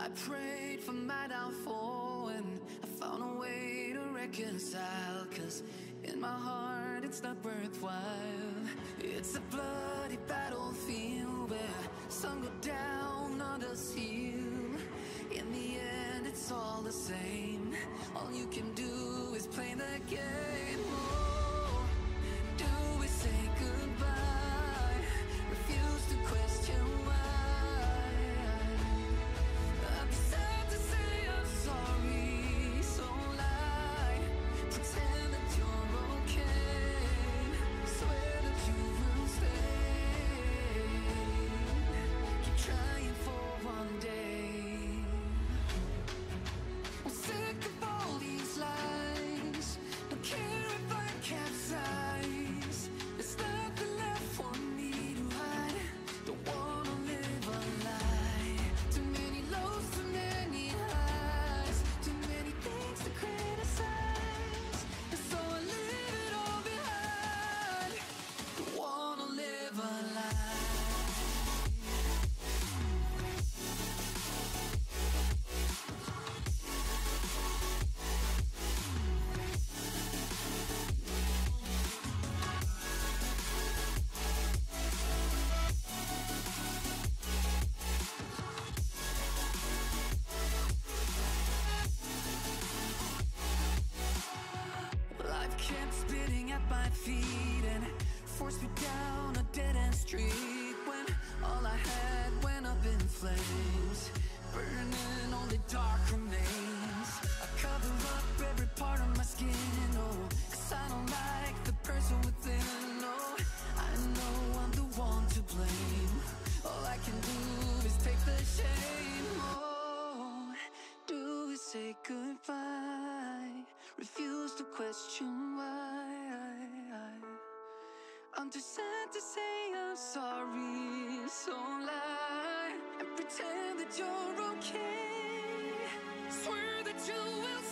I prayed for my downfall and I found a way to reconcile. Cause in my heart it's not worthwhile. It's a bloody battlefield where some go down, others heal. In the end it's all the same. All you can do is play the game. Oh, do we say goodbye? Refuse to question why. I'm sad to say I'm sorry, so lie. Pretend that you're okay. Swear that you will stay. Keep trying for one day. I'm sick of all these lies. Don't care if I capsize. There's nothing left for me to hide. Don't wanna live a lie. Too many lows, too many highs. Too many things to criticize. And so I leave it all behind. Don't wanna live a lie. Life kept spitting at my feet and forced me down a dead-end street. When all I had went up in flames, burning only dark remains. I cover up every part of my skin, oh, cause I don't like the person within. Oh, I know I'm the one to blame. All I can do is take the shame. Oh, do we say goodbye? Refuse to question why. I'm too sad to say I'm sorry, so lie and pretend that you're okay. Swear that you will